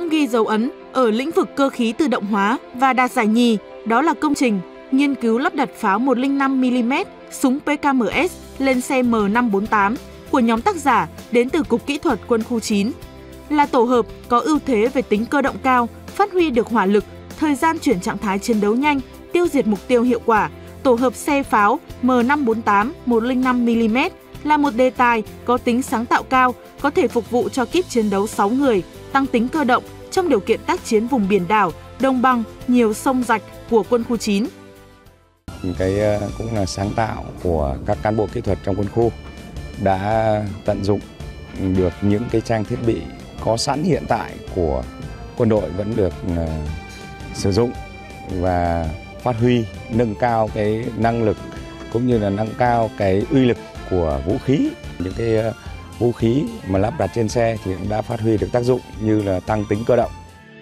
cũng ghi dấu ấn ở lĩnh vực cơ khí tự động hóa và đạt giải nhì, đó là công trình nghiên cứu lắp đặt pháo 105mm súng PKMS lên xe M548 của nhóm tác giả đến từ Cục Kỹ thuật Quân khu 9. Là tổ hợp có ưu thế về tính cơ động cao, phát huy được hỏa lực, thời gian chuyển trạng thái chiến đấu nhanh, tiêu diệt mục tiêu hiệu quả. Tổ hợp xe pháo M548 105mm là một đề tài có tính sáng tạo cao, có thể phục vụ cho kíp chiến đấu 6 người, tăng tính cơ động trong điều kiện tác chiến vùng biển đảo, đồng bằng, nhiều sông rạch của Quân khu 9. Cái cũng là sáng tạo của các cán bộ kỹ thuật trong quân khu đã tận dụng được những cái trang thiết bị có sẵn hiện tại của quân đội vẫn được sử dụng và phát huy, nâng cao cái năng lực cũng như là nâng cao cái uy lực của vũ khí. Những cái vũ khí mà lắp đặt trên xe thì cũng đã phát huy được tác dụng như là tăng tính cơ động.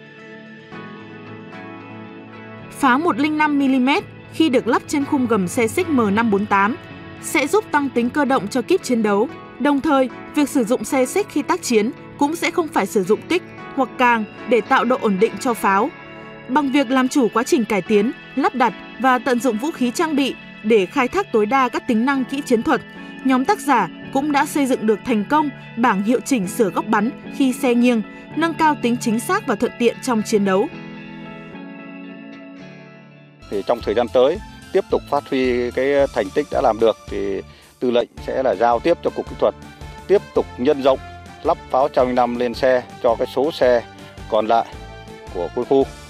Pháo 105mm khi được lắp trên khung gầm xe xích M548 sẽ giúp tăng tính cơ động cho kíp chiến đấu. Đồng thời, việc sử dụng xe xích khi tác chiến cũng sẽ không phải sử dụng kích hoặc càng để tạo độ ổn định cho pháo. Bằng việc làm chủ quá trình cải tiến, lắp đặt và tận dụng vũ khí trang bị để khai thác tối đa các tính năng kỹ chiến thuật, nhóm tác giả cũng đã xây dựng được thành công bảng hiệu chỉnh sửa góc bắn khi xe nghiêng, nâng cao tính chính xác và thuận tiện trong chiến đấu. Thì trong thời gian tới, tiếp tục phát huy cái thành tích đã làm được thì tư lệnh sẽ là giao tiếp cho Cục Kỹ thuật tiếp tục nhân rộng lắp pháo 105 lên xe cho cái số xe còn lại của quân khu.